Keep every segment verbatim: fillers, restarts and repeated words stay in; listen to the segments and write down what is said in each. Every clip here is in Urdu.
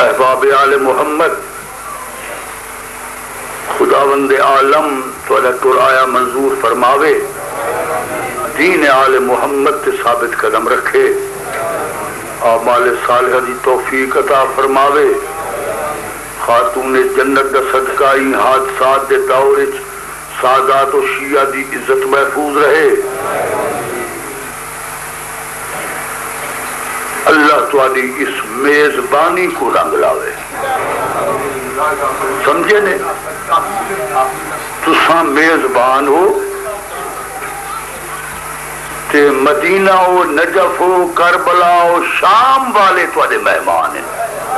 احباب آل محمد، خداوند عالم تھوڑا قرآن منظور فرماوے، دین آل محمد تے ثابت قدم رکھے، اعمال صالحہ دی توفیق عطا فرماوے، خاتون جنت دا صدقہ ان حادثات دے دور وچ سادات و شیعہ دی عزت محفوظ رہے۔ اللہ تواڈی اس میزبانی کو رنگ لاوے، سمجھے نے؟ تساں میزبان ہو تے مدینہ ہو، نجف ہو، کربلا ہو، شام والے تواڈے مہمان ہیں۔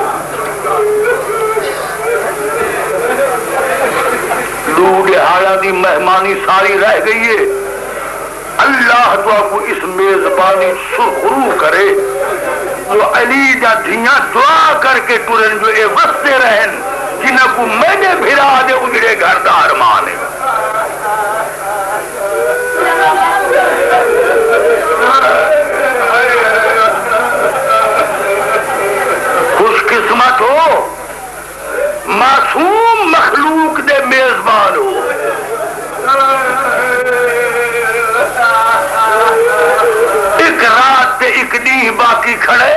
لوگ حالہ دی مہمانی ساری رہ گئی ہے۔ اللہ تو آپ کو اس میزبانی سرخرو کرے، جو علی دا دھیاں دعا کر کے ٹرن جو اے وستے رہن جنہاں کو میں نے بھرا دے اجڑے گھر دا ارمان ہے۔ خوش قسمت ہو، معصوم مخلوق دے میزبان ہو۔ ایک رات تے ایک دن باقی کھڑے،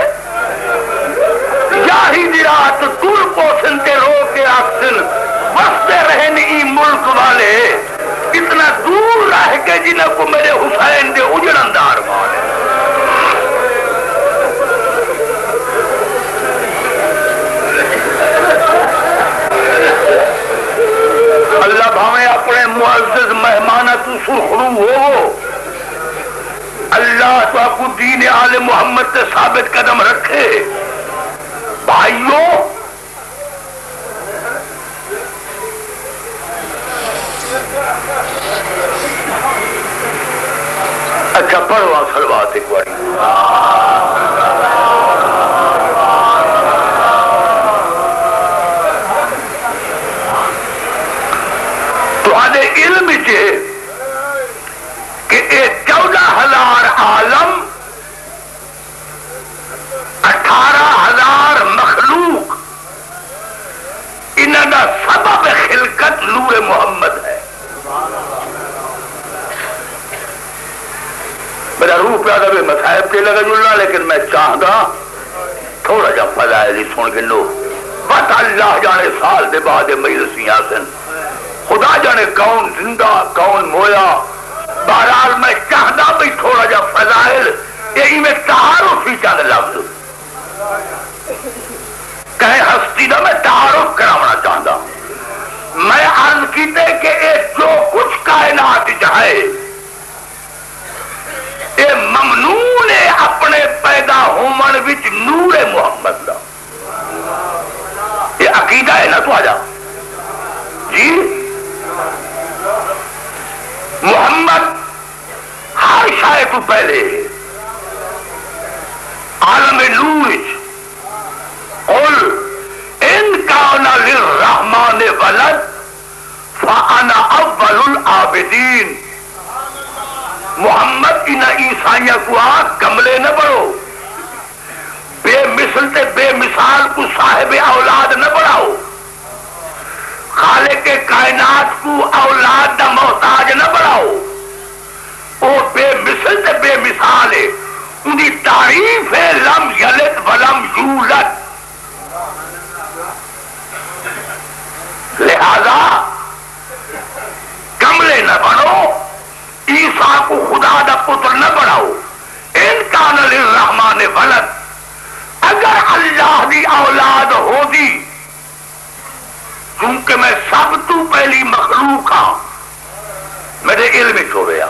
یاہی دی رات تر پوسن تے رو کے آکسن وستے رہن ای ملک والے، اتنا دور رہ کے جنہاں کو میرے حسین دے اجڑن دا ارمان ہے۔ اللہ بھاویں اپنے معزز مہمانہ تو سرخرو ہو، اللہ تو آپ کو دین آل محمد سے ثابت قدم رکھے۔ بھائیوں، اچھا پڑھو صلوات ایک باری۔ تو آدھے علم چے کہ ایک چودہ ہزار عالم، اٹھارہ ہزار مخلوق، انہاں دا سبب خلقت نور محمد ہے۔ میرا روح پیادہ بھی مصائب کے لگا جلنا، لیکن میں چاہتا تھوڑا جا فضائلی سن کے لو۔ بات اللہ جانے سال دے بعد مجلسیاں سن، خدا جانے کون زندہ کون مویا۔ بہرحال میں چاہتا بھی تھوڑا جا فضائل یہی میں تعارف ہی چاہتا لفظ کہیں ہستی دا میں تعارف کراونا چاہتا۔ میں عرض کیتے کہ اے جو کچھ کائنات چاہے اے ممنون ہے اپنے پیدا ہومن وچ نور محمد دا۔ یہ عقیدہ ہے نا تو آجا جی۔ محمد ہر شاہ تو پہلے عالم نور قل ان کان للرحمن ولد فانا اول العابدین۔ محمد ان عیسائیہ کو آگ کملے نہ بڑھو، بے مثل تے بے مثال کو صاحب اولاد نہ بڑھاؤ، خالق کائنات کو اولاد دا محتاج نہ بڑھاؤ۔ وہ بے مثل تے بے مثال ہے، انہی تعریف ہے لم یلد ولم یولد۔ لہذا کملے نہ بنو، عیسیٰ کو خدا دا پتر نہ بناؤ۔ ان کان للرحمن ولد، اگر اللہ دی اولاد ہو دی، کیونکہ میں سب تو پہلی مخلوق ہاں، میرے علم چھو گیا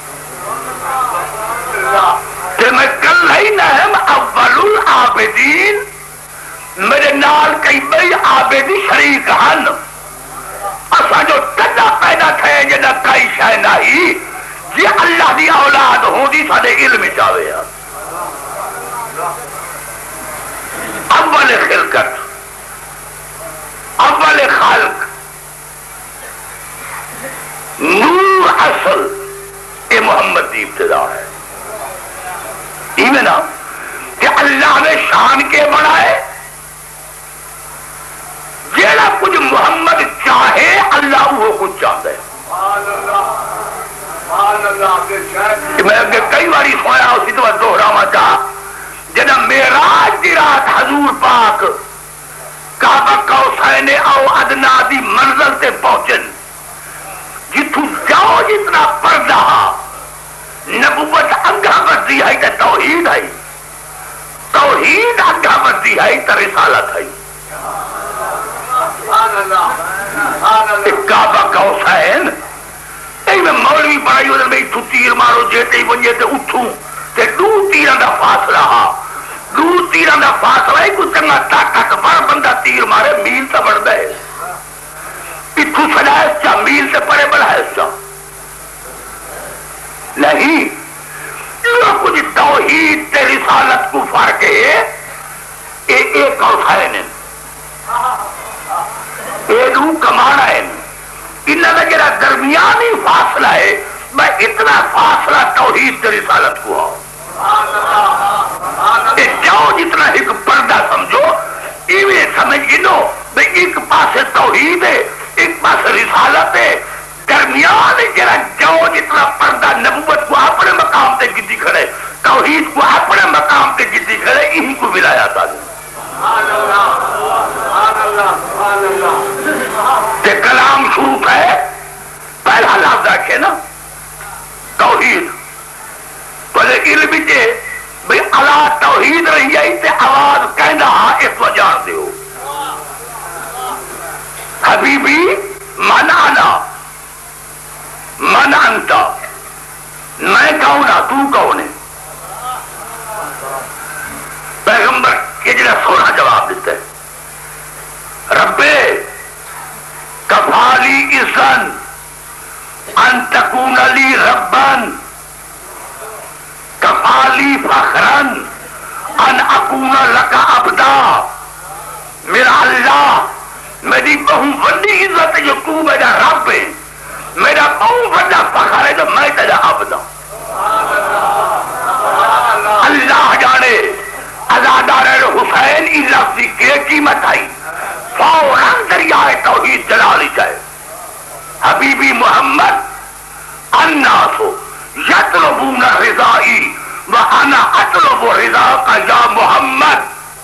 کہ میں کل ہی نہم اول العابدین، میرے نال کئی بئی عابدی شریک ہن۔ اسا جو تدا پیدا تھے جدا کئی شے نہیں، یہ اللہ دی اولاد ہوں دی سارے علم چاہے۔ اول خلقت، اول خلق، نور اصل، یہ محمد دی ابتدا ہے۔ ایمنا کہ اللہ نے شان کے بنائے، بتاوا چا جدا معراج دی رات حضور پاک کعبہ قوسین او ادنا دی منزل تے پہنچن جتھوں جاؤ جتنا پردہ نبوت اگا بڑھتی ہے تے توحید ہے، توحید اگا بڑھتی ہے تے رسالت ہے۔ کعبہ قوسین اے میں مولوی بڑائی ادھر میں اتھو تیر مارو جیتے ہی ونجے تے اٹھوں تے دو تیران دا فاصلہ ہا دو تیران دا فاصلہ ہے کوئی چنگا طاقت بڑھ بندہ تیر مارے میل سے بڑھ دے اتھو سجائے چا میل سے پڑے بڑھا ہے چا نہیں یہ کچھ توحید تے رسالت کو فرق ہے ایک ایک قوسین ایک رو کمانا ہے انہا دا جرا درمیانی فاصلہ ہے میں اتنا فاصلہ توحید تے رسالت کو آؤ جاؤ جتنا ایک پردہ سمجھو ایویں سمجھ گنو بھئی ایک پاسے توحید ہے ایک پاسے رسالت ہے درمیان جرا جاؤ جتنا پردہ نبوت کو اپنے مقام تے گدی کھڑے توحید کو اپنے مقام تے گدی کھڑے انہی کو ولایات آ جائے تے کلام شروع ہے پہلا لفظ رکھے نا توحید پہلے علم جے بھئی اللہ توحید رہی ہے تے آواز کہنا اس وجہ دیو حبیبی من انا من انتا میں کہونا تو کہونے پیغمبر یہ جنہ سونا جواب دیتے ہیں ربے کفالی اذن ان تکون لی ربن کفالی فخرن ان اکون لکا عبدا میرا اللہ میری بہت بڑی عزت ہے جو تو میرا رب ہے میرا بہت بڑا فخر ہے جو میں تیرا عبدا اللہ جانے ازادار حسین ای لفظی کے قیمت آئی فوراً دریائے توحید جلالی جائے حبیبی محمد الناس یطلبون رضائی وانا اطلب رضا کا یا محمد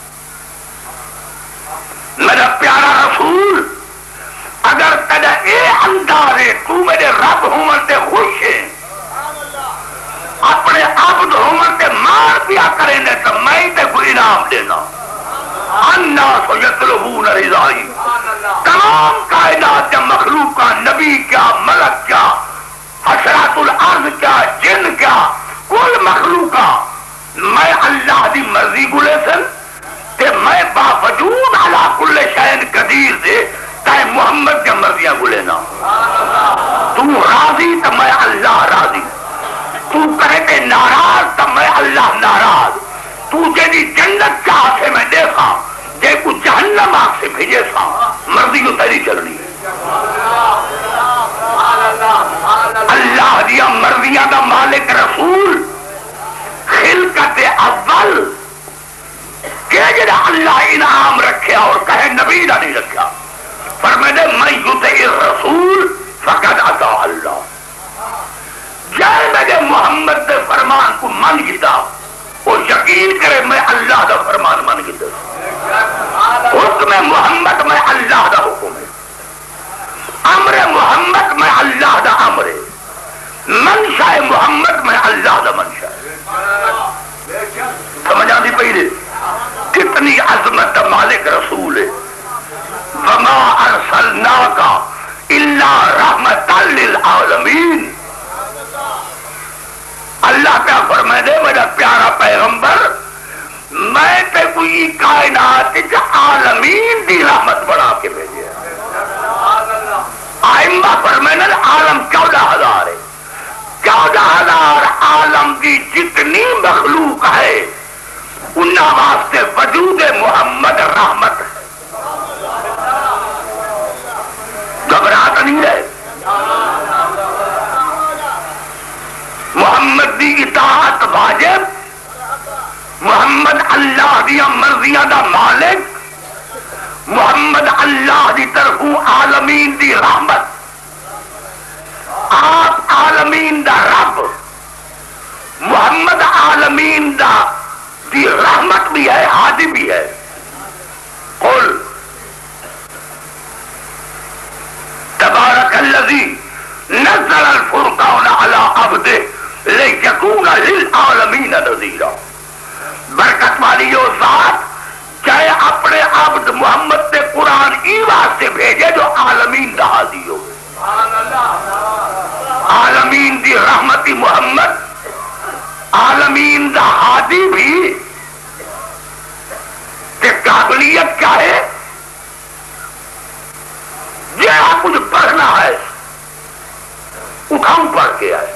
میرا پیارا رسول اگر تیرا اے انداز ہے تو میرے رب ہومنتے خوش ہے اپنے عبد ہومنتے مار پیا کریں تو میں تے کو انعام دینا الناس یطلبون رضائی تمام کائنات یا مخلوق کا نبی کیا ملک کیا حشرات الارض کیا جن کیا کل مخلوق کا میں اللہ دی مرضی گلے سن کہ میں باوجود علا کل شین قدیر دے تائے محمد کے مرضیاں گلے نا تو راضی تو میں اللہ راضی تو کہتے ناراض تو میں اللہ ناراض تو جیدی جنت چاہ سے میں دیکھا جے کو جہنم آگ سے بھیجے سا مرضی کو تیری چلنی ہے اللہ دیا مرضیاں دا مالک رسول خلقت اول کہ جڑا اللہ انعام رکھیا اور کہے نبی دا نہیں رکھیا فرمائے میں یطع الرسول فقد اطاع اللہ جائے میں محمد دے فرمان کو من گتا اور یقین کرے میں اللہ دا فرمان من گتا حکم محمد میں اللہ دا حکم ہے امر محمد میں اللہ دا امر ہے منشا محمد میں اللہ دا منشا ہے سمجھا دی پہلے کتنی عظمت مالک رسول ہے وما ارسلناک الا رحمت للعالمین اللہ کا فرمائے دے میرا پیارا پیغمبر میں تے کوئی کائنات عالمین دی رحمت بڑھا کے بھیجے آئمہ فرمائے عالم چودہ ہزار ہے چودہ ہزار عالم کی جتنی مخلوق ہے انہا واسطے وجود محمد رحمت ہے گھبراہٹ نہیں ہے محمد دی اطاعت واجب محمد اللہ دیا مرضیاں دا مالک محمد اللہ دی طرف عالمین دی رحمت آپ عالمین دا رب محمد عالمین دا دی رحمت بھی ہے، ہادی بھی ہے. قل تبارک الذی نزل الفرقان علی عبدہ لیکون للعالمین نذیرا. برکت والی وہ ذات چاہے اپنے عبد محمد نے قرآن ای واسطے بھیجے جو عالمین دا ہادی ہو. عالمین دی رحمتی محمد، عالمین دا ہادی بھی. کہ قابلیت کیا ہے؟ جہاں کچھ پڑھنا ہے اٹھاؤں پڑھ کے آئے.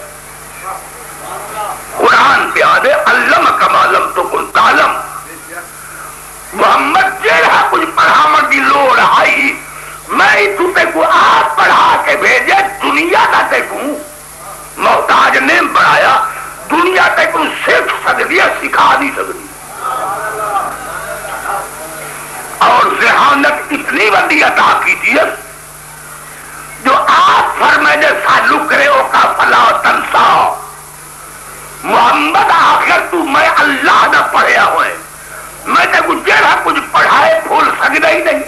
قرآن پہ آدھے علمک ما لم تکن تعلم. محمد جہاں کچھ پڑھاون کی لوڑ آئی میں تے کو آپ پڑھا کے بھیجے. دنیا کا تے کو محتاج نے بنایا، دنیا تے کو سیکھ سکتی ہے، سکھا نہیں سکتی. اور ذہانت اتنی بڑی عطا کی تھی جو آپ فرمائے سالو کرے او کا فلا تنسا. محمد آخر تو میں اللہ نہ پڑھیا ہوئے، میں نے کچھ جڑا کچھ پڑھائے بھول سکتا ہی نہیں.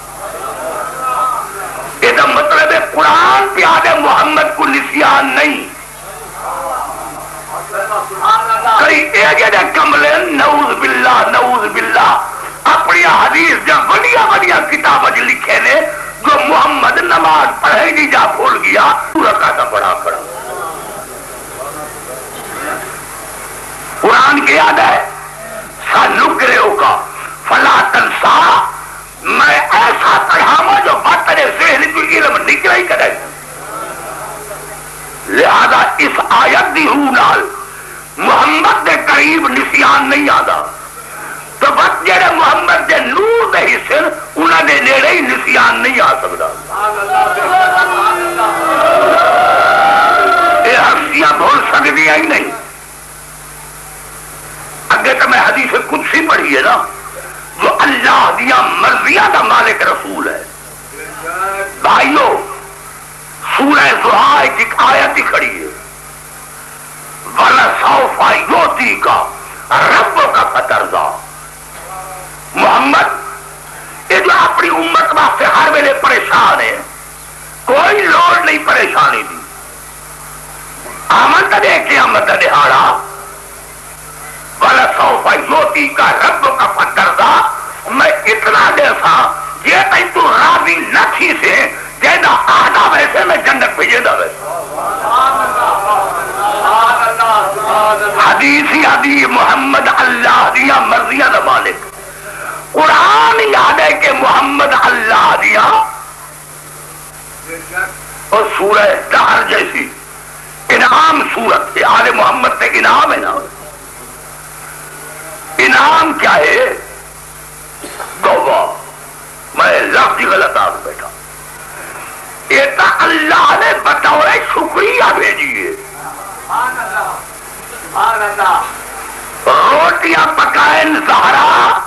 یہ مطلب ہے قرآن پیارے محمد کو نسیان نہیں. کئی ایجے کملے نعوذ باللہ نعوذ باللہ اپنی حدیث جا بڑیا بڑیا کتاب لکھے نے جو محمد نماز پڑھے نہیں جا بھول گیا پورا کا پڑھا کھڑا. قرآن کی یاد ہے سالکرے کا فلا تنسا. میں ایسا پڑھاوا جو بات تیرے ذہن کو علم نکلا ہی کرے. لہذا اس آیت دی روح نال محمد دے قریب نسیان نہیں آتا. تو بس جڑے محمد دے نور دے حصے انہاں دے نیڑے ہی نسیان نہیں آ سکتا. یہ ہستیاں بھول سکتی ہی نہیں. اگے تو میں حدیث قدسی پڑھی ہے نا جو اللہ دیا مرضیاں کا مالک رسول ہے. بھائیو سورہ زحا ایک آیت ہی کھڑی ہے وَلَسَوْفَ يُعْطِيكَ رَبُّكَ فَتَرْضَىٰ. محمد یہ جو اپنی امت واسطے ہر ویلے پریشان ہے، کوئی لوڑ نہیں پریشانی دی. آمد دے قیامت دہاڑا وَلَسَوْفَ يُعْطِيكَ رَبُّكَ فَتَرْضَىٰ. میں اتنا دے سا یہ کہیں تو راضی نہ تھی سے جینا آدھا ویسے میں جنت بھیجے دا ویسے. حدیثی حدیث محمد اللہ دیا مرضیاں دا مالک. قرآن یاد ہے کہ محمد اللہ دیا اور سورہ دہر جیسی انعام سورت ہے. آل محمد سے انعام ہے نا. انعام کیا ہے؟ گواہ میں لفظ غلط آ بیٹھا. یہ تو اللہ نے بطور شکریہ بھیجیے. روٹیاں پکائیں زہرا،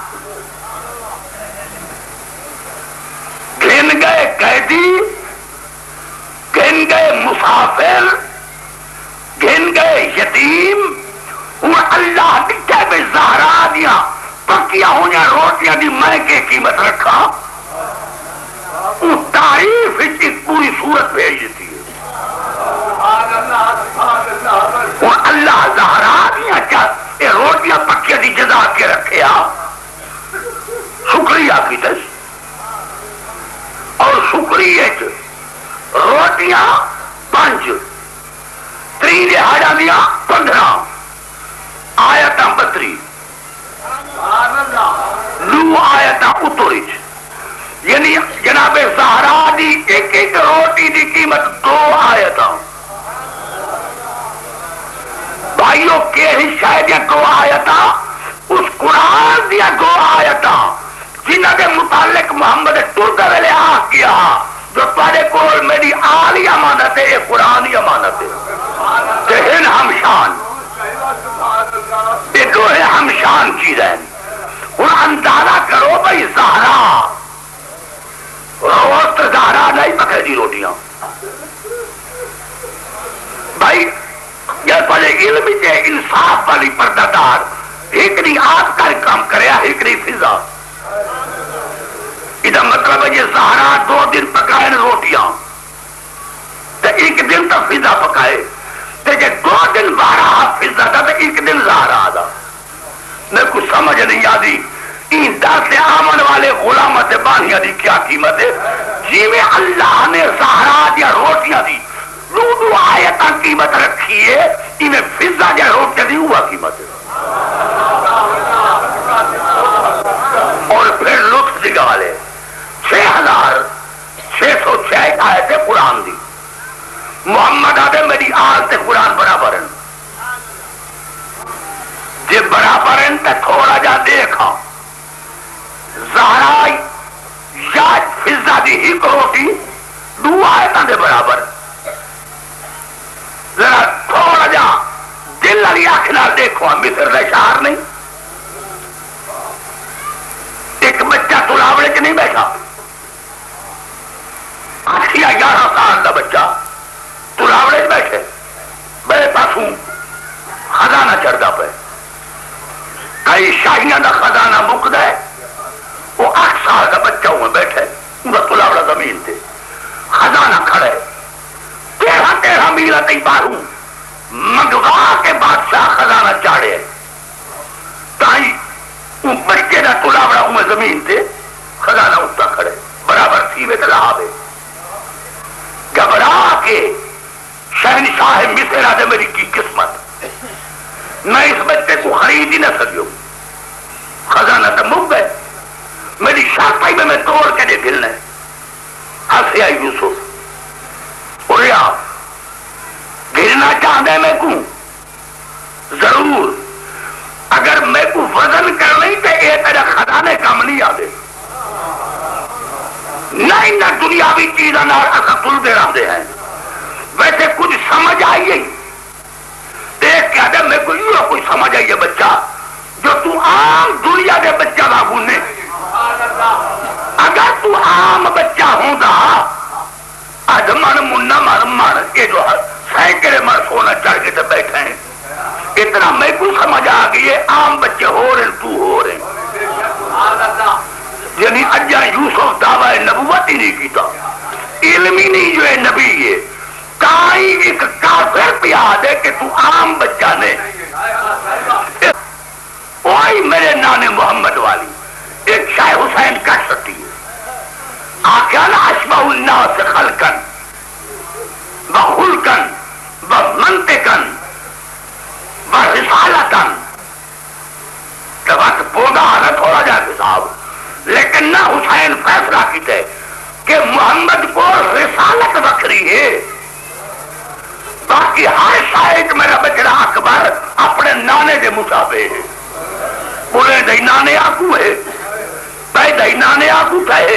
گھن گئے قیدی، گھن گئے مسافر، گھن گئے یتیم. وہ اللہ دکھے میں زہرا دیا پکیا ہوئی روٹیاں دی میں کے قیمت رکھا. وہ تعریف اس پوری صورت بھیج دیتی ہے. وہ اللہ زہرا دیا کیا یہ روٹیاں پکیا دی جزا کے رکھے آ شکریہ کی دس. اور شکریہ روٹیاں پانچ تری دہاڑا دیا پندرہ آیت بتری نو آیت اتوریچ. یعنی جناب زہرا دی ایک ایک روٹی دی قیمت دو آیت. بھائیوں کے حصہ دیا دو آیت اس قرآن دیا دو آیت جنہ کے متعلق محمد ترک ویلے آ کیا جو تارے کول میری آلی امانت ہے، یہ قرآنی امانت ہے. ہن ہم شان یہ دو ہے ہم شان چیزیں. اور اندازہ کرو بھائی زہرا روز زہرا نہیں پکے دی روٹیاں. بھائی یہ پہلے علم ہے انصاف والی پردہ دار ایک نہیں آپ کا کام کرے ایک نہیں فضا. یہ مطلب ہے یہ زہرا دو دن پکائے روٹیاں تو ایک دن تو فضا پکائے تو یہ دو دن بارہ فضا تھا تو ایک دن زہرا دا. میں کچھ سمجھ نہیں آتی این دس آمن والے غلامت بانیاں دی کیا قیمت ہے. جی میں اللہ نے زہرا دیا روٹیاں دی دو دو آیتاں قیمت رکھی ہے انہیں فضا دیا روٹیاں دی ہوا قیمت ہے. اور پھر لطف نکالے چھ ہزار چھ سو چھ آیت قرآن دی. محمد آدھے میری آل تے قرآن برابر ہیں جے برابر ہیں تے تھوڑا جا دیکھا زہرا یا فضا دی ایک روٹی دو آیتاں دے برابر. ذرا تھوڑا جا دل والی آنکھ نال دیکھو مصر دا شہر نہیں ایک بچہ تلاوڑے چ نہیں بیٹھا آٹھیا گیارہ سال کا بچہ تلاوڑے بیٹھے بڑے پاسوں خزانہ چڑھتا پہ کئی شاہیاں کا خزانہ مکتا ہے وہ آٹھ سال کا بچہ ہوئے بیٹھے ان کا تلاوڑا زمین تے خزانہ کھڑے تیرہ تیرہ میل کئی باہوں منگوا کے بادشاہ خزانہ چاڑے تائی ان بچے کا تلاوڑا ہوئے زمین تے خزانہ اٹھتا کھڑے برابر سیوے تے لہاوے گھبرا کے شہنشاہ مصر آدھے میری کی قسمت میں اس بچے کو خرید ہی نہ سکیوں خزانہ تو مک گئے میری شاپائی میں میں توڑ کے دے گلنا ہے. ہنسیا یوسف اور یا گرنا چاہتے میں کو ضرور اگر میں کو وزن کر نہیں تو یہ تیرا خزانے کم نہیں آدھے نہیں نہ دنیاوی چیزاں اصا تلتے رہتے ہیں. ویسے کچھ سمجھ آئیے دیکھ کے آدھے میں کو یہ کوئی سمجھ آئیے بچہ جو تو عام دنیا کے بچہ باغوں نے اگر تو عام بچہ ہوں گا اج من منا مر مر یہ جو سینکڑے مر سونا چڑھ کے بیٹھے ہیں اتنا میں کو سمجھ آ گئی ہے عام بچے ہو رہے تو ہو رہے یعنی اجا یوسف دعوی نبوت ہی نہیں کیتا علم ہی نہیں جو ہے نبی ہے تائی ایک کافر پیا دے کہ تو عام بچہ نے وہی میرے نانے محمد والی ایک شاہ حسین کر سکتی ہے آخیا نا اشبہ الناس خلقن و خلقن و منطقن و رسالتن تو بس بودا آنا تھوڑا جا کے صاحب لیکن نہ حسین فیصلہ کیتے کہ محمد کو رسالت وکری ہے باقی ہر شاید میرا بچڑا اکبر اپنے نانے دے مطابع ہے بولے دئی نانے آکو ہے بھائی دئی نانے آکو ہے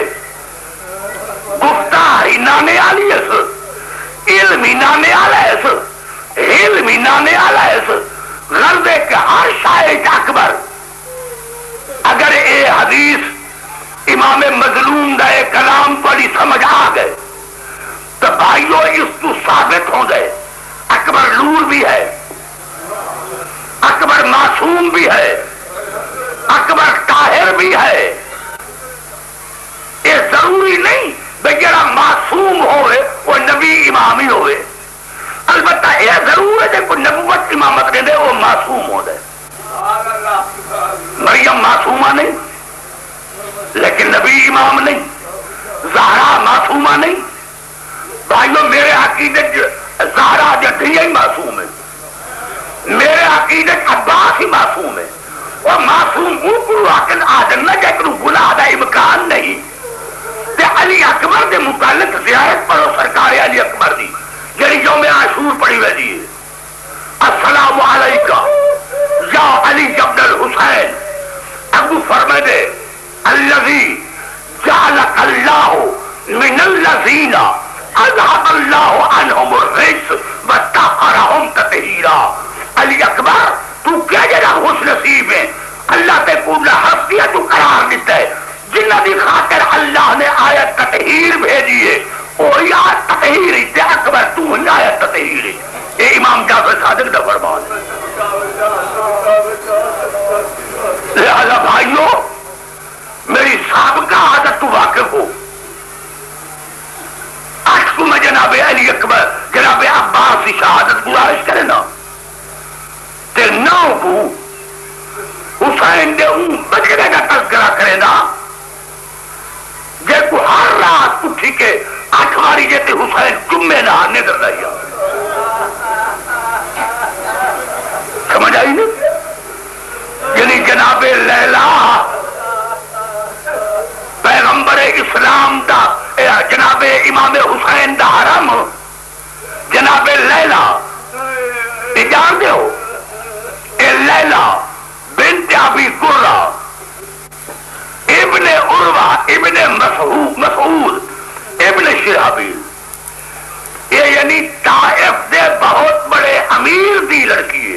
گفتاری نانے آلی اس علمی نانے آلہ اس علمی نانے آلہ اس غربے کے ہر شاید اکبر اگر اے حدیث امام مظلوم دا اے کلام بڑی سمجھ آ گئے تو بھائیو اس تو ثابت ہو گئے اکبر نور بھی ہے اکبر معصوم بھی ہے اکبر طاہر بھی ہے. یہ ضروری نہیں بھئی جڑا معصوم ہوئے وہ نبی امام ہی ہوئے البتہ یہ ضرور ہے کہ کوئی نبوت امامت دے دے وہ معصوم ہو دے. مریم معصومہ نہیں لیکن نبی امام نہیں زہرا معصومہ نہیں. بھائیو میرے عقیدت زہرا جدیہ ہی معصوم ہے میرے عقیدت عباس ہی معصوم ہے اور معصوم اوپر آکن آدم نہ جائے کہ گناہ دا امکان نہیں. تے علی اکبر دے متعلق زیارت پڑھو سرکار علی اکبر دی جڑی یوم عاشور پڑھی ہوئی دی السلام علیکہ یا علی ابن الحسین ابو فرمائے دے الذی جعلک اللہ من الذین اذهب اللہ عنہم الرجس وطہرہم تطہیرا. علی اکبر تو کیا جڑا خوش نصیب ہے اللہ تے کو ہستیاں تو قرار دیتا ہے جنہ دی خاطر اللہ نے آیت تطہیر بھیجی ہے وہی آیت تطہیر ہے اکبر تو آیت تطہیر ہے. یہ امام جعفر صادق دا فرمان ہے. لہذا بھائیو میری سابقہ عادت تو واقف ہو، آٹھ کو میں جناب علی اکبر جناب عباس کی شہادت گزارش کرے نا تے نو کو حسین دے اون بچڑے کا تذکرہ کرے نا، جے کو ہر رات اٹھی کے آٹھ باری جیتے حسین جمعے نہ نظر رہی سمجھ آئی نہیں؟ یعنی جناب لیلا پیغمبر اسلام دا جناب امام حسین دا حرم، جناب لیلا یہ جان دے ہو، اے لیلا بنت ابی قرہ ابن عروہ ابن مسعود ابن شہابیل، یہ یعنی طائف دے بہت بڑے امیر دی لڑکی ہے۔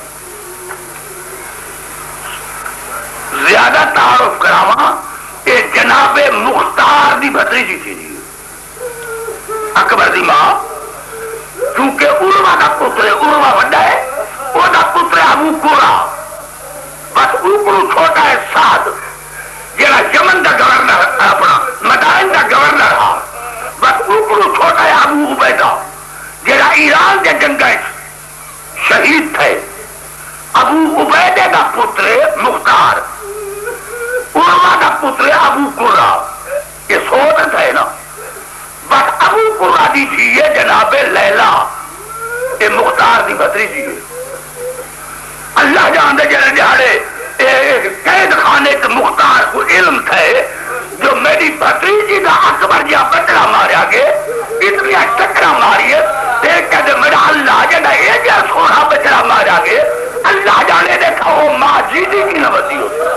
زیادہ تعارف کراواں یہ جناب مختار دی بھتریجی تھی جی اکبر دی ماں، کیونکہ عروہ دا پتر عروہ وڈا ہے، وہ دا پتر ابو قرہ، بس اوپر چھوٹا ہے سعد جڑا یمن دا گورنر اپنا مدائن دا گورنر رہا، بس اوپر چھوٹا ہے ابو عبیدہ جڑا ایران دے جنگاں شہید تھے، ابو عبیدہ دا پتر مختار، عروہ دا پتر ابو قرہ، یہ سوت ہے نا، بس ابو قرہ دی تھی یہ جناب لیلا، یہ مختار دی بھتریجی ہے۔ اللہ جان دے جڑے جہاڑے قید خانے کے مختار کو علم تھے جو میری بھتریجی دا اکبر جا بچڑا ماریا گے اتنی ٹکرا ماریے دیکھ کہ میرا اللہ جڑا یہ جا سونا بچڑا ماریا گے اللہ جانے دیکھا وہ ماں جیدی کی نوتی ہوتا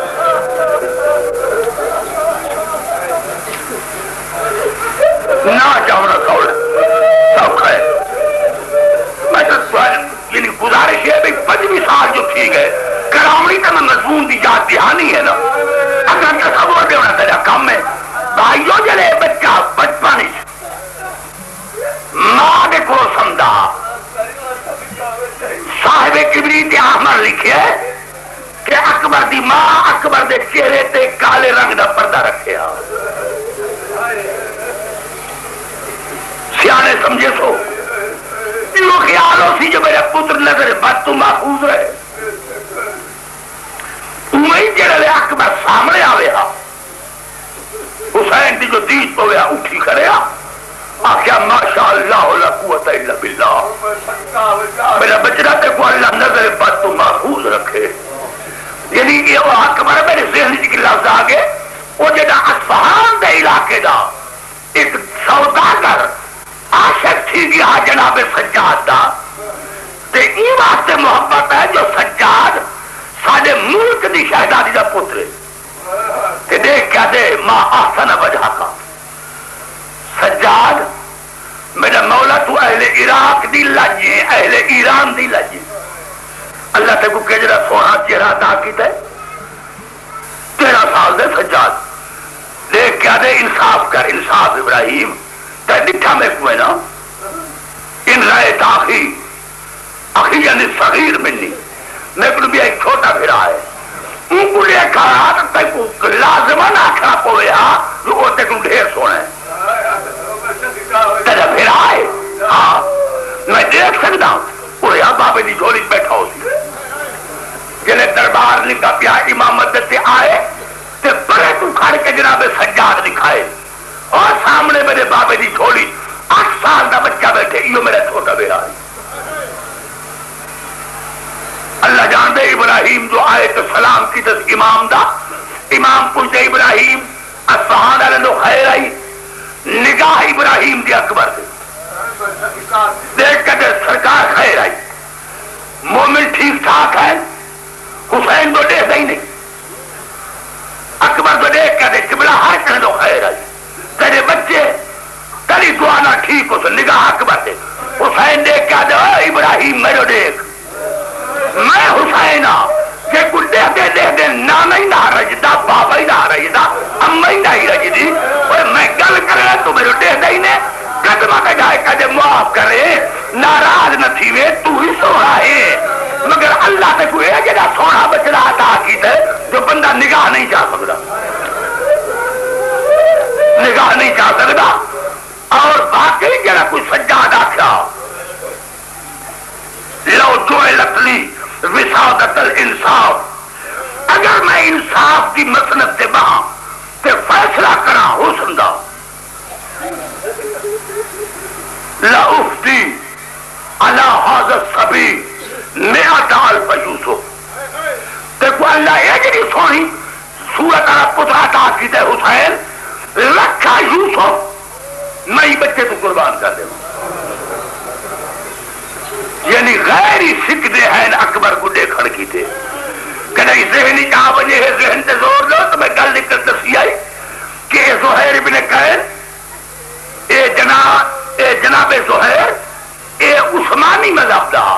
نہ جاؤنا کھوڑ سب ہے۔ میں تو یعنی گزارش ہے بھئی پچھلی سال جو تھی گئے کراؤنی تو میں مضمون دی یاد دہانی ہے نا، اگر تصور دیونا تیرا کام ہے بھائیو جلے بچہ بچپن ماں دے کو سمجھا صاحب کبریت احمر لکھے کہ اکبر دی ماں اکبر دے چہرے تے کالے رنگ دا پردہ رکھے سیانے سمجھے سو انہوں خیال ہو سی جو میرے پتر نظر بد تو محفوظ رہے، وہی جڑے اکبر سامنے آوے ہا حسین دی جو دید پوے ہا اٹھی کرے ہا آخیا ماشاءاللہ لا قوت الا باللہ، میرا بچڑا تے کو اللہ نظر بد تو محفوظ رکھے۔ یعنی یہ اکبر میرے ذہن کی لفظ آگے وہ جڑا اصفہان دے علاقے دا ایک سوداگر عاشق تھی گیا جناب سجاد دا تے این واسطے محبت ہے جو سجاد ساڑھے ملک دی شہدادی دا پتر تے دیکھ کیا دے ما آسن وجہ کا سجاد میرا مولا تو اہل عراق دی لجے اہل ایران دی لجے اللہ تے کو کجرہ سونا چہرہ دا کیتا ہے تیرہ سال دے سجاد دیکھ کیا دے انصاف کر انصاف ابراہیم تے ڈٹھا میں کوئے نا ان رائے تاخی اخی یعنی صغیر منی میں کو بھی ایک چھوٹا پھرا ہے ان کو لے کھا تے کو لازمان آکھا پوئے ہاں جو وہ تے کو ڈھیر سونا ہے تیرا پھرا ہے ہاں میں دیکھ سکتا ہوں وہ یہاں بابے دی جھولی بیٹھا ہو سی جنہیں دربار لکھا پیا امامت دیتے آئے تے بڑے تو کھڑ کے جناب سجاد دکھائے اور سامنے میرے بابے دی جھولی آٹھ سال دا بچہ بیٹھے یہ میرا چھوٹا بیٹا ہے۔ اللہ جان دے ابراہیم جو آئے تو سلام کی تس امام دا امام پوچھتے ابراہیم اصفہان علیہ نو خیر آئی نگاہ ابراہیم دی اکبر دے دیکھ کر سرکار خیر آئی مومن ٹھیک ٹھاک ہے حسین تو دیکھ نہیں نہیں اکبر تو دیکھ کر قبلہ ہر کر دو خیر آئی تیرے بچے تیری دعانا ٹھیک ہو تو نگاہ اکبر دے حسین دیکھ کر دے ابراہیم میرے دیکھ میں حسین کہ کل دے دے دے دے نانا ہی نہ رجدہ بابا ہی نہ رجدہ اما ہی نہیں رجدی میں گل کر رہا تو میرے دے دے نے قدمہ کا جائے کہ معاف کرے ناراض نہ تھی وے تو ہی سو رہا ہے مگر اللہ تے کوئی ہے جڑا سونا بچڑا عطا کیتا ہے جو بندہ نگاہ نہیں چاہ سکتا، نگاہ نہیں چاہ سکتا. اور باقی جڑا کوئی سجاد آخیا لو جعلت لی وسادت الانصاف، اگر میں انصاف کی مسند سے بہاں تے فیصلہ کرا حسن دا لأفتی علی ھذا الصبی مئۃ الف یوسف، تے کو اللہ یہ جڑی سونی سورت والا پترا عطا کیتے حسین لکھا یوسف میں ہی بچے تو قربان کر دوں. یعنی غیر ہی سکھتے ہیں اکبر کو دیکھن کی تھے کدی ذہنی جا بجے ہے ذہن تے زور لو تو میں گل نکل دسی آئی کہ زہیر ابن قیس اے جناب اے جناب زہیر اے عثمانی مذہب دا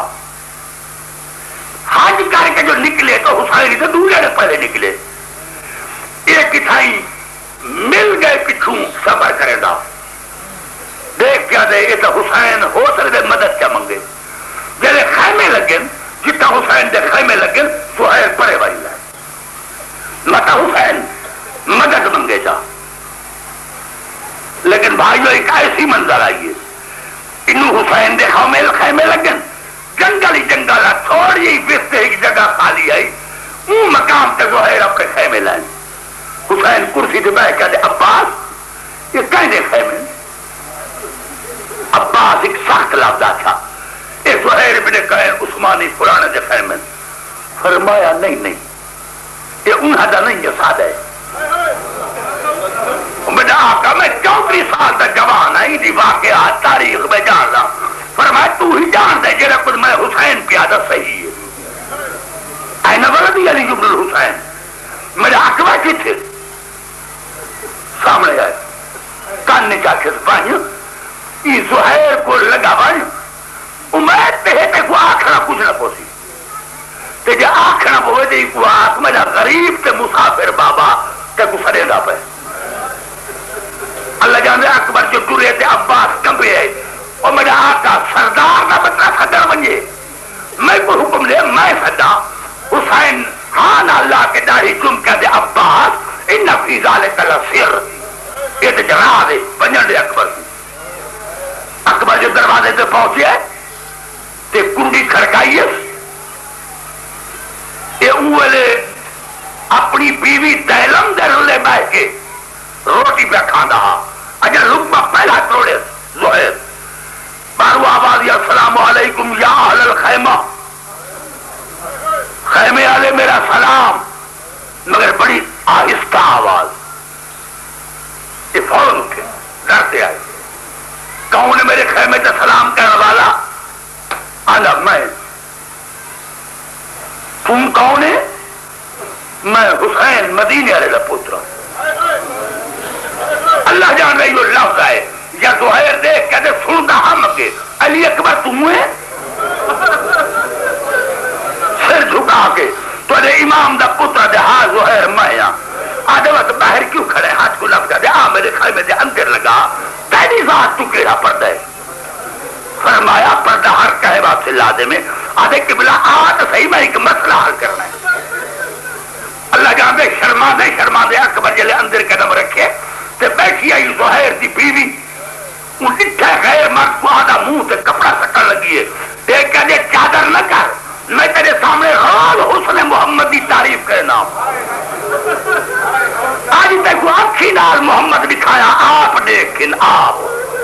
حج کر کے جو نکلے تو حسین تو دوسرے نے پہلے نکلے، ایک کتھائی مل گئے پچھوں سفر کرے دا دیکھ کیا دے یہ تو حسین ہو سکتے مدد کیا منگے جیسے خیمے لگن جتا حسین دے خیمے لگن زہیر پڑے بھائی لائے متا حسین مدد منگے جا. لیکن بھائیو ایک ایسی منظر آئیے انہوں حسین دے خیمے خیمے لگن جنگل ہی جنگل تھوڑی ہی بستے ایک جگہ خالی آئی اون مقام تے زہیر اپنے خیمے لائیں. حسین کرسی تے بیٹھ کے دے عباس یہ کہیں دے خیمے، عباس ایک سخت لفظ تھا اے زہیر ابن قیس عثمانی پرانے دے خیمے. فرمایا نہیں نہیں یہ انہاں دا نہیں یہ سادہ ہے. میرا آقا میں چودھری سال دا جوان ہے دی واقعات تاریخ میں جان رہا. فرمایا تو ہی جان دے جڑا کچھ میں حسین پیادہ صحیح ہے. این ولدی علی بن الحسین میرا اکبر کی تھے سامنے آئے کان نکا کے سپاہی ای زہیر کو لگا بھائی امید تے تے کو آکھنا کچھ نہ پوسی تے جے آکھنا پوے تے کو آکھ میرا غریب تے مسافر بابا تے کو سڑے دا پہ. اللہ جانے اکبر جو ٹرے تے عباس کمبے ہے اور میرا آقا سردار نہ بچنا صدر بنجے میں کو حکم دے میں صدا حسین ہاں اللہ کے داڑھی چم کے دے عباس ان فی ذالک لسر یہ تے جنا دے بنجن دے اکبر کی. اکبر جو دروازے تے پہنچے تے کنڈی کھڑکائی یہ اولے اپنی بیوی دیلم دے رلے بیٹھ کے روٹی پہ کھانا اجل رکبہ پہلا توڑے زہیر بارو آواز یا السلام علیکم یا اہل الخیمہ، خیمے والے میرا سلام، مگر بڑی آہستہ آواز. یہ فوراً اٹھے ڈرتے آئے کون ہے میرے خیمے کا سلام کرنے والا؟ آنا میں. تم کون ہے؟ میں حسین مدینے والے کا پوترا. اللہ جان رہی وہ لفظ آئے یا زہیر دیکھ کہتے سنتا ہم اگے علی اکبر تم ہے سر جھکا کے تو امام دا پتر دے ہاں زہیر میں ہاں آدھے وقت باہر کیوں کھڑے ہاتھ کو لفظ دے آ میرے خیمے دے اندر لگا تیری ذات تو کیڑا پردہ ہے. فرمایا پردہ ہر کہے بات سے لادے میں آدھے قبلہ آت صحیح میں ایک مسئلہ حل کرنا ہے. اللہ جان دے شرما دے شرما دے اکبر جلے اندر قدم رکھے تے بیٹھی آئی زہیر دی بیوی ان ڈٹھا غیر مرد کو آدھا منہ تے کپڑا سکن لگی ہے دیکھ کہ دے چادر نہ کر میں تیرے سامنے غال حسن محمد دی تعریف کرنا. آج تک آنکھی نال محمد دکھایا آپ دیکھن آپ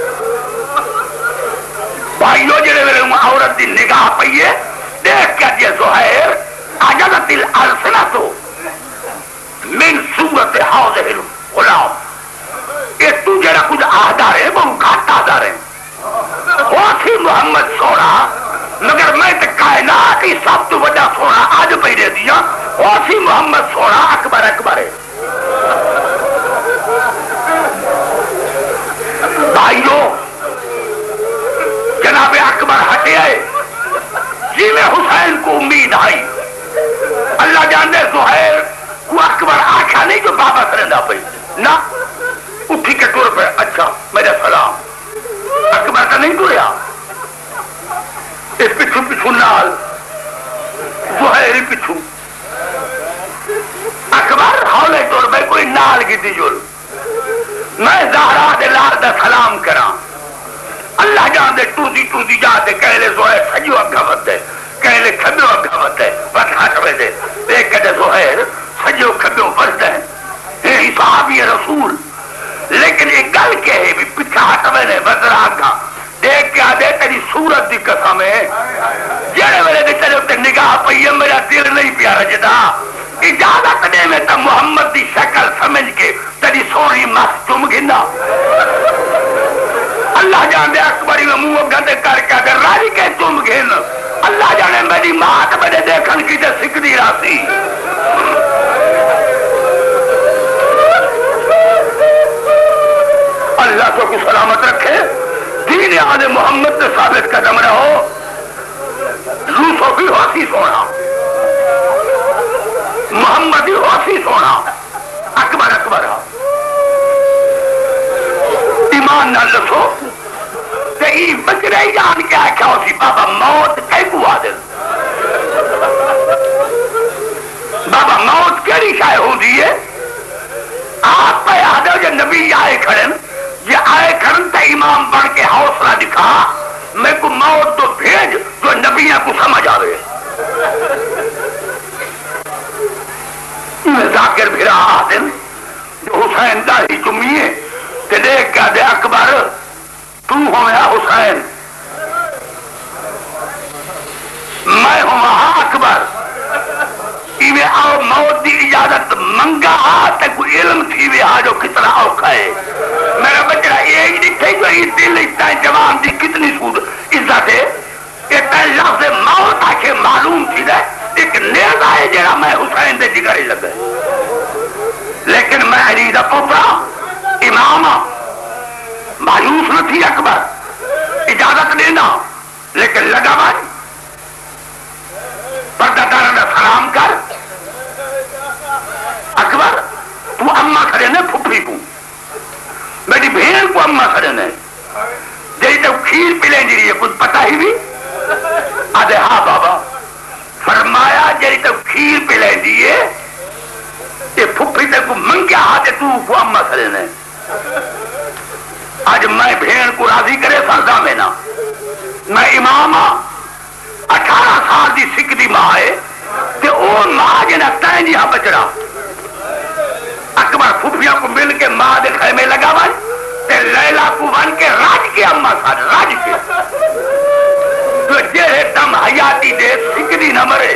بھائیو جڑے میرے عورت دی نگاہ پئیے دیکھ کے دے زہیر عجلت الالسنۃ من صورت حاضر الغلام. یہ تو جڑا کچھ آدھا رہے وہ گھاٹ آدھا رہے وہ تھی محمد سونا مگر میں تے کائنات ہی سب تو بڑا سونا آج پہ دے دیا وہ تھی محمد سونا اکبر اکبر ہے. بھائیو جناب اکبر ہٹے آئے جی میں حسین کو امید آئی. اللہ جاندے زہیر کو اکبر آنکھا نہیں جو بابا سرندہ پہ نہ اٹھی کے ٹور پہ اچھا میرا سلام. اکبر کا نہیں ٹوریا اس پچھو پچھو نال زہیر کی جل میں زہرا دے لال دا سلام کراں اللہ جان دے ٹردی ٹردی جا دے کہلے زہر سجو اگا ود ہے کہلے کھبیو اگا ود ہے بس ہٹ وے دے دیکھ کے زہر سجو کھبیو ود ہے یہ صحابی رسول لیکن ایک گل کہ ہے بھی پچھا ہٹ وے نے وزر آگا دیکھ کے آدھے تیری صورت دی قسم ہے جڑے ویلے دے تیرے تے نگاہ پئی ہے میرا دل نہیں پیا رجدا اجازت دے میں تا محمد دی شکل سمجھ کے تیری سونی مس چم گھنا اللہ جانے اکبری میں منہ گندے کر کے اگر راضی کے چم گھن اللہ جانے میری ماں میرے دیکھن کی تے سکھدی راسی اللہ تو کو سلامت رکھے دین آل محمد سے ثابت قدم رہو یوسف بھی ہوسی سونا محمد ہی ہوسی سونا اکبر اکبر ایمان نہ لسو تے ای بچڑے جان کے آکھا ہوسی بابا موت کئی کو آدل بابا موت کیڑی شاہ ہو دیئے آپ پہ آدھو جو نبی آئے کھڑن یہ آئے کھڑن تے امام بڑھ کے حوصلہ دکھا میں کو موت تو بھیج جو نبیوں کو سمجھ آوے ذاکر بھیرا آدم جو حسین داہی چمیے تے دیکھ کیا دے اکبر تو ہوں یا حسین میں ہوں ہاں اکبر ایوے آؤ موت دی اجازت منگا آتے کوئی علم تھی وے آ جو کتنا اوکھا ہے میرا بچڑا یہ دیکھتے جو یہ دل اتنا جوان دی کتنی سود عزت ہے اتنا لفظ موت آکے معلوم تھی دے ایک نیزہ ہے جڑا میں حسین دے جگرے لگے لیکن میں علی دا پوترا امام مایوس نہ تھی اکبر اجازت دینا لیکن لگا بھائی پردہ دارا سلام کر اکبر تو اماں کھڑے نے پھپھی کو میری بہن کو اماں کھڑے نے جی تو کھیر پلیں جی ہے کچھ پتہ ہی بھی آدھے ہاں بابا فرمایا جی تو کھیر پلیں دیئے یہ پھپھی تے کو منگیا آدھے تو کو اماں کھڑے نے آج میں بہن کو راضی کرے سردا میں نا میں امام اٹھارہ سال دی سکھ دی ماں ہے تے او ماں جنہ تین جی ہاں بچڑا اکبر پھوپھیاں کو مل کے ماں دے خیمے لگا بھائی تے لیلا کو بن کے راج کے اماں سارے راج کے تو جہے دم حیاتی دے سکھ دی نہ مرے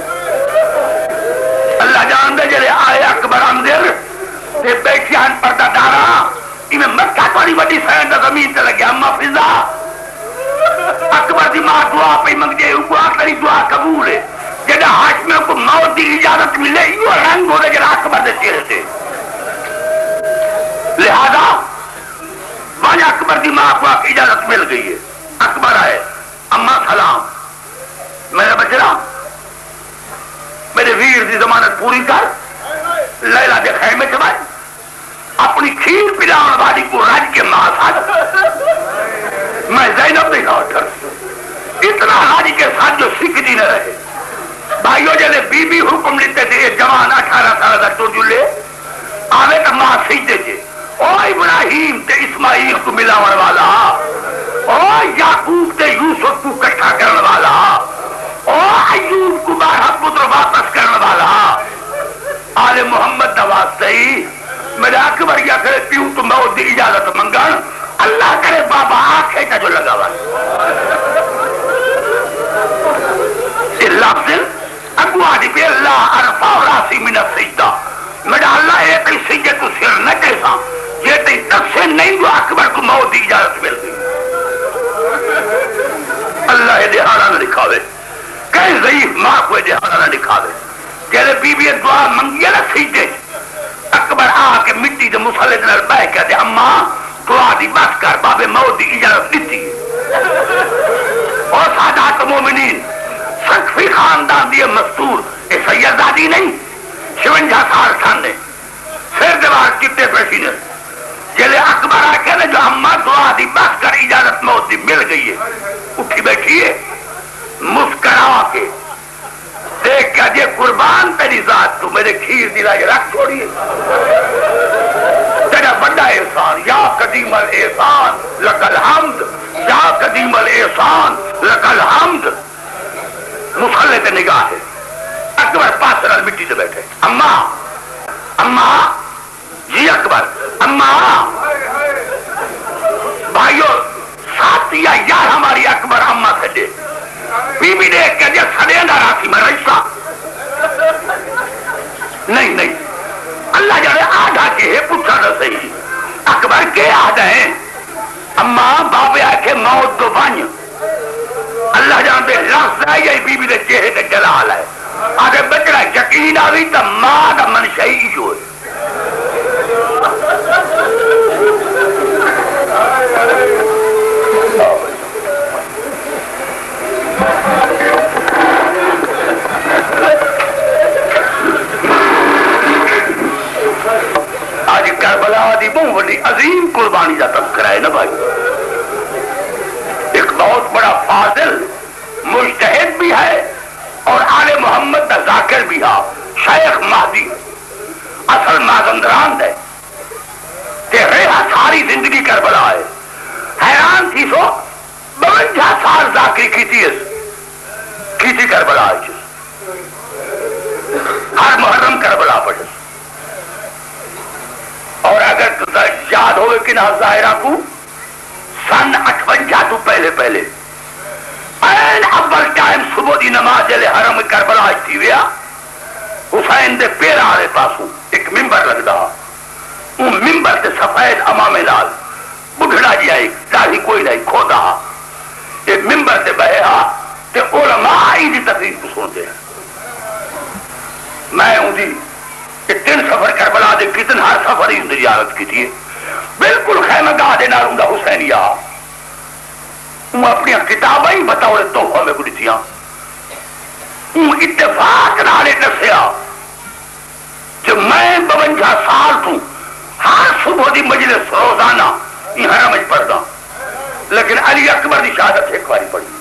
اللہ جان دے جلے آئے اکبر اندر تے بیٹھیان پردہ دارا انہیں مکہ توڑی وڈی سینڈ زمین تے لگے اماں فضا اکبر دی ماں دعا پہ منگ جائے ان کو آخری دعا قبول ہے جڑا حاکموں کو موت دی اجازت ملے یہ رنگ ہو رہے جڑا اکبر دے چہرے سے لہذا بایا اکبر دی ماں کو اجازت مل گئی ہے اکبر آئے اماں سلام میرا بچڑا میرے ویر دی ضمانت پوری کر لیلا دے خیمے چبائے اپنی کھیر پلاؤن والی کو رج کے ماں ساتھ میں زینب نہیں کھا کر اتنا راج کے ساتھ جو سکھ دی نہ رہے بھائیو جلے بی بی حکم لیتے تھے جوان اٹھارہ سالہ دا تو جو لے آوے تا ماں سجدے تھے او ابراہیم تے اسماعیل کو ملاون والا او یعقوب تے یوسف کو کٹھا کرنے والا او ایوب کو بارہ پتر واپس کرنے والا آل محمد نواز صحیح میرے اکبر یا کرے پیوں تو موت دی اجازت منگان اللہ کرے بابا آنکھیں کا جو لگا ہوا اللہ سے اگو آدھی پہ اللہ عرفا و راسی من السجدہ میرا اللہ ایک ہی سجدے تو سر نہ کیسا یہ تی تک سے نہیں جو اکبر کو موت دی اجازت مل گئی اللہ دہارہ نہ دکھاوے کئی ضعیف ماں کو دہارہ نہ دکھاوے کہلے بی بی دعا منگیا نہ سجدے اکبر آ کے مٹی دے مسلط نہ بہ کے دے اماں دعا دی بس کر بابے موت دی اجازت دیتی اور سادات مومنین سقفی خاندان دیئے مستور اے سیدزادی نہیں شونجا سال سانے سر دیوار کتے پیشی نے جلے اکبر آکے نے جو اماں دعا دی بس کر اجازت موت دی مل گئی ہے اٹھی بیٹھی ہے مسکرا کے دیکھ کیا جے قربان تیری ذات تو میرے کھیر دلائی رکھ چھوڑی ہے دا احسان یا قدیم الاحسان لک الحمد یا قدیم الاحسان لک الحمد. مسلے تے نگاہ ہے. اکبر پاس نال مٹی تے بیٹھے. اما اما جی اکبر اما بھائیو سات یا یار ہماری اکبر اما کھڈے بی بی دیکھ کے جب سڑے نہ راسی میں رئیسا نہیں نہیں اللہ جانے آدھا کے پوچھا نہ صحیح اکبر کے آدھا ہے اما بابے آکے موت دو بانیو اللہ جانتے لفظ ہے یہ بی بی دے چہرے تے جلال ہے. آگے بچڑا یقین آوی تا ماں دا منشائی جو ہے. آج کربلا دی بہت بڑی عظیم قربانی کا تذکرہ ہے نا بھائی. ایک بہت بڑا فاضل مجتہد بھی ہے اور آل محمد دا ذاکر بھی ہے شیخ مہدی اصل مازندران ہے تے رہا ساری زندگی کربلا ہے. حیران تھی سو بونجا سال ذاکری کیتی اس کیتی کربلا ہے ہر محرم کربلا پڑھے. اور اگر یاد ہوئے کہ نہ ظاہرہ کو سن اٹھونجا تو پہلے پہلے این اول ٹائم صبح دی نماز جلے حرم کربلا تھی ویا حسین دے پیرا آلے پاسوں ایک ممبر لگدا ان ممبر تے سفید امام لال بڑھڑا جی آئی داڑھی کوئی نہیں کھودا ایک ممبر تے بہیا تے علماء ہی دی تقریر کو سنتے ہیں. میں ہوں دی کہ تین سفر کربلا دے کتن ہر سفر ہی زیارت کی تھی بالکل خیمہ گاہ دے ناروں دا حسینیہ وہ اپنی کتابیں ہی بتاؤ تحفہ میں گڑی تھیاں وہ اتفاق نالے دسیا جو میں بونجا سال توں ہر صبح دی مجلس روزانہ یہ حرم اچ پڑھ دا لیکن علی اکبر دی شہادت ایک باری پڑھی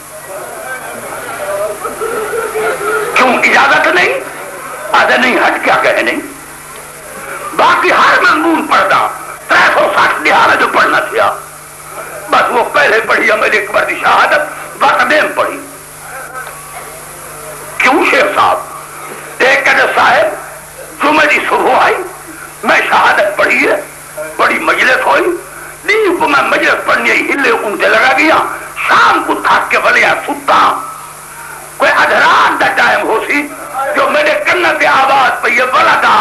کیوں اجازت نہیں آدھا نہیں ہٹ کیا کہے نہیں باقی ہر مضمون پڑھ دا ترے سو ساٹھ دہارہ جو پڑھنا تھیا بس وہ پہلے پڑھی علی اکبر دی شہادت وقدیم پڑھی. کیوں شیخ صاحب ایک کہتے صاحب جمعہ دی صبح آئی میں شہادت پڑھی ہے بڑی مجلس ہوئی دین کو میں مجلس پڑھنی ہلے اونتے لگا گیا شام کو تھک کے بلیا ستا کوئی ادھران دا ٹائم ہو سی جو میرے کنہ پہ آواز پہ یہ بلدا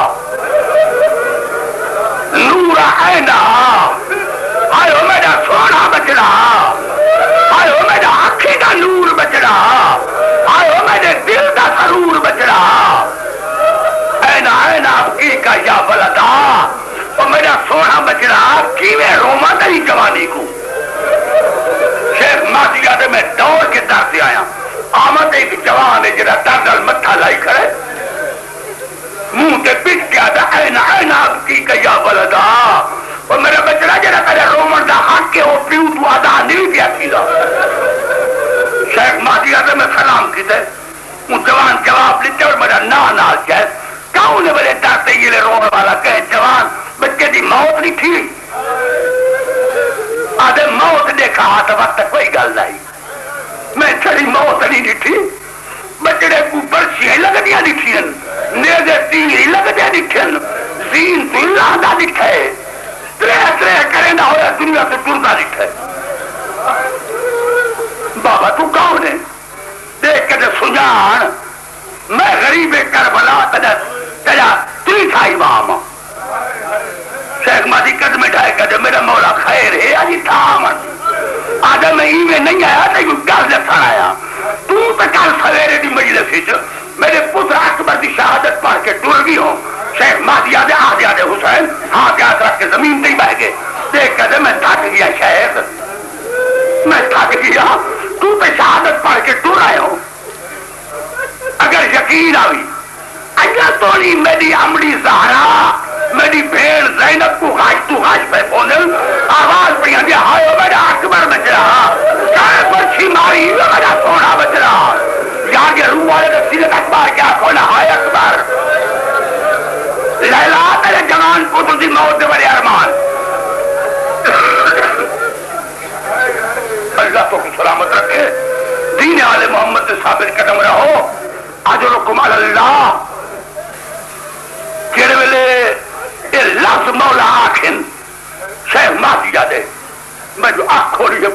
نور عینا آئیو میرا سونا بچڑا آئیو میرا آنکھی دا نور بچڑا آئیو میرے دل دا سرور بچڑا اینا اینا کی کا یا بلدا اور میرا سونا بچڑا کیویں روما دئی جوانی کو. شیخ مہدی آدھے میں دوڑ کے در سے آیا آمد ایک جوان ہے جڑا در دل متھا لائی کھڑے منہ تے پٹ کے آدھا اینا اینا کی کا یا بلدا اور میرا بچڑا جڑا کرے رومن دا حق کے وہ پیو تو آدھا نہیں پیا کیدا. شیخ مہدی آدھے میں سلام کیتے وہ جوان جواب لیتے اور میرا نا نال کہے کون ہے میرے ڈرتے یہ لے رومن والا کہے جوان بچے دی موت نہیں تھی آدھے موت دیکھا آدھا وقت کوئی گل نہیں میں چھڑی موت نہیں تھی بچڑے کو برچیاں لگ دیا دکھیں نیزے تیر لگ دیا دکھیں زین تو اللہ دا دکھے ترے ترے کرے نہ ہویا دنیا سے ٹرتا دکھے. بابا تو کون ہے دیکھ کے سنجان میں غریب کربلا تجا تجا تری تھا امام. شیخ مہدی قدم اٹھائے کہ میرا مولا خیر ہے آجی تھا من آدھا میں ہی میں نہیں آیا تھا کیوں گل لسن آیا تو تو کل سویرے دی مجلس وچ میرے پتر اکبر دی شہادت پڑھ کے ٹر گئی ہوں. شیخ مہدی آدھے آدھے آدھے حسین ہاتھ ہاتھ رکھ کے زمین تے بہ گئے دیکھ کہتے میں تھک گیا شیخ میں تھک گیا تو تو شہادت پڑھ کے ٹر آئے ہوں. اگر یقین آئی اگر تو نہیں میری امڑی زہرا میری بھیڑ زینب کو غاش تو غاش پہ پونل آواز پہ آدھے ہائے میرا اکبر بچ رہا چاہے پرچھی ماری میرا سونا بچ رہا یا کہ روح والے نے سیدھے اکبر کیا کھولا ہائے اکبر لیلا تیرے جوان پتر دی موت دے بڑے ارمان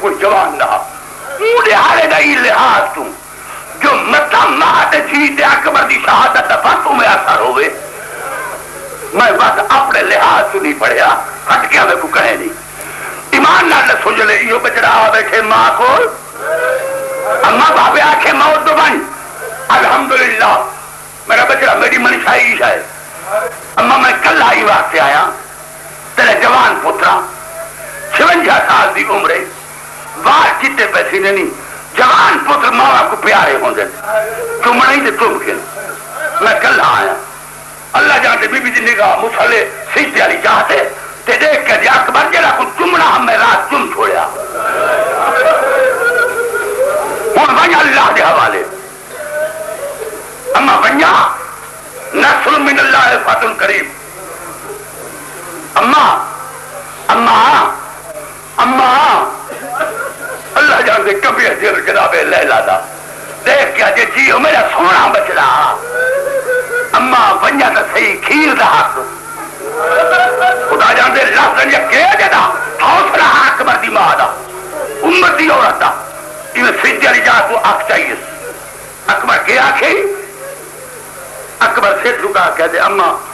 کوئی جوان نہ مولے ہارے گئی لحاظ تو جو مطلب مہد جیت اکبر دی شہادت دفعہ میں اثر ہوئے میں بس اپنے لحاظ تو نہیں پڑھیا ہٹ گیا میں کو کہے نہیں ایمان نہ سجلے یہ بچڑا بیٹھے ماں کو اما بابے آنکھیں موت دو بن الحمدللہ میرا بچڑا میری منشائی ہے اما میں کل آئی واسطے آیا تیرے جوان پترا چھونجا سال دی عمرے بار چیتے پیسے نہیں جوان پتر ماما کو پیارے ہوں دے چمڑا ہی دے چم کے میں کل آیا اللہ جانتے بی بی دی نگاہ مسلے سیدھے والی چاہتے تے دیکھ کے دیا اکبر جڑا کو چمڑا ہمیں رات چم چھوڑیا ہوں ونیا اللہ دے حوالے اما ونیا نصر من اللہ فتح قریب اما اما اما اللہ جانتے کبھی دل جناب لیلا دا دیکھ کیا جی جیو میرا سونا بچڑا اما ونیا تا صحیح کھیر دا حق خدا جانتے لفظ یہ کہہ جدا حوصلہ اکبر دی ماں دا امت دی عورت دا یہ سجدے والی جا تو آنکھ چاہیے اکبر کیا آنکھیں اکبر سے جھکا کہتے اما